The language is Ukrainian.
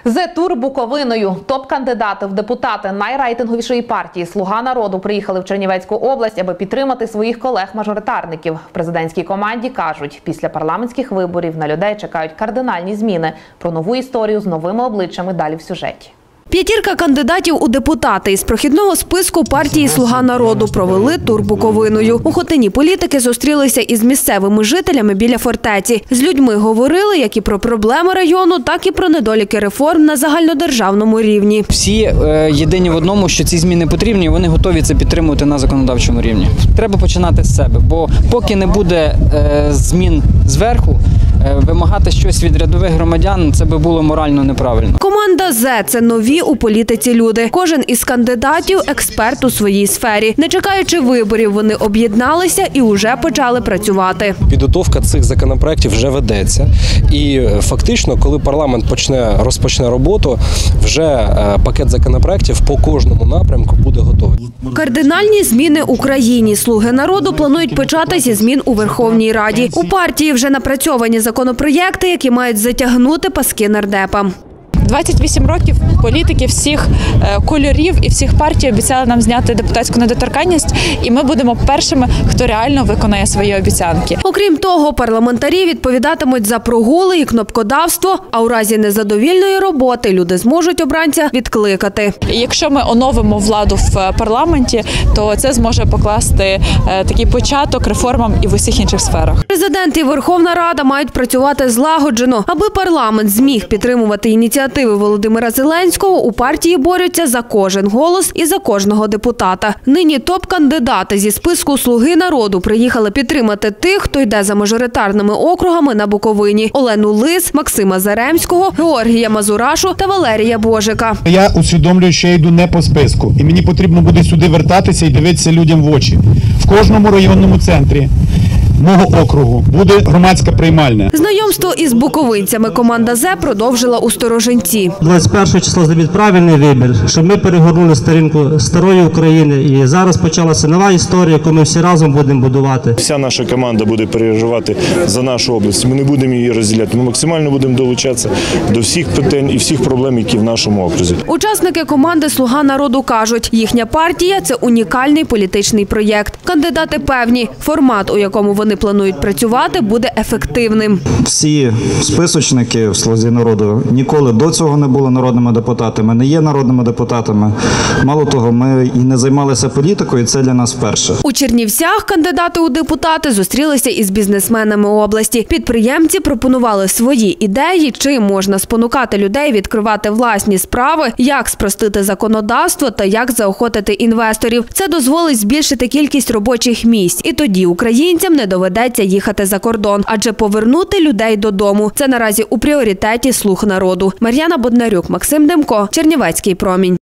Зе-тур Буковиною. Топ-кандидати в депутати найрейтинговішої партії «Слуга народу» приїхали в Чернівецьку область, аби підтримати своїх колег-мажоритарників. В президентській команді кажуть, після парламентських виборів на людей чекають кардинальні зміни. Про нову історію з новими обличчями далі в сюжеті. П'ятірка кандидатів у депутати із прохідного списку партії «Слуга народу» провели тур Буковиною. У Хотині політики зустрілися із місцевими жителями біля фортеці. З людьми говорили як і про проблеми району, так і про недоліки реформ на загальнодержавному рівні. Всі єдині в одному, що ці зміни потрібні, вони готові це підтримувати на законодавчому рівні. Треба починати з себе, бо поки не буде змін зверху, вимагати щось від рядових громадян – це би було морально неправильно. Команда «Зе» – це нові у політиці люди. Кожен із кандидатів – експерт у своїй сфері. Не чекаючи виборів, вони об'єдналися і вже почали працювати. Підготовка цих законопроєктів вже ведеться. І фактично, коли парламент розпочне роботу, вже пакет законопроєктів по кожному напрямку буде готовий. Кардинальні зміни Україні. «Слуги народу» планують почати зі змін у Верховній Раді. У партії вже напрацьовані законопроєкти, які мають затягнути паски нардепам. 28 років політики всіх кольорів і всіх партій обіцяли нам зняти депутатську недоторканність, і ми будемо першими, хто реально виконає свої обіцянки. Окрім того, парламентарі відповідатимуть за прогули і кнопкодавство, а у разі незадовільної роботи люди зможуть обранця відкликати. І якщо ми оновимо владу в парламенті, то це зможе покласти такий початок реформам і в усіх інших сферах. Президент і Верховна Рада мають працювати злагоджено, аби парламент зміг підтримувати ініціативи Володимира Зеленського. У партії борються за кожен голос і за кожного депутата. Нині топ-кандидати зі списку «Слуги народу» приїхали підтримати тих, хто йде за мажоритарними округами на Буковині: Олену Лис, Максима Заремського, Георгія Мазурашу та Валерія Божика. Я усвідомлюю, що я йду не по списку, і мені потрібно буде сюди вертатися і дивитися людям в очі. В кожному районному центрі мого округу буде громадська приймальня. Знайомство із буковинцями команда «Зе» продовжила у Сторожинці. 21 число зробіть правильний вибір, щоб ми перегорнули сторінку старої України. І зараз почалася нова історія, яку ми всі разом будемо будувати. Вся наша команда буде переживати за нашу область. Ми не будемо її розділяти. Ми максимально будемо долучатися до всіх питань і всіх проблем, які в нашому окрузі. Учасники команди «Слуга народу» кажуть, їхня партія – це унікальний політичний проєкт. Кандидати певні, формат, у якому вони планують працювати, буде ефективним. Всі списочники в «Слузі народу» ніколи до цього не були народними депутатами, не є народними депутатами. Мало того, ми і не займалися політикою, і це для нас вперше. У Чернівцях кандидати у депутати зустрілися із бізнесменами області. Підприємці пропонували свої ідеї, чим можна спонукати людей відкривати власні справи, як спростити законодавство та як заохотити інвесторів. Це дозволить збільшити кількість робочих місць. І тоді українцям не доведеться їхати за кордон, адже повернути людей додому – це наразі у пріоритеті «Слуг народу». Мар'яна Боднарюк, Максим Демко, Чернівецький промінь.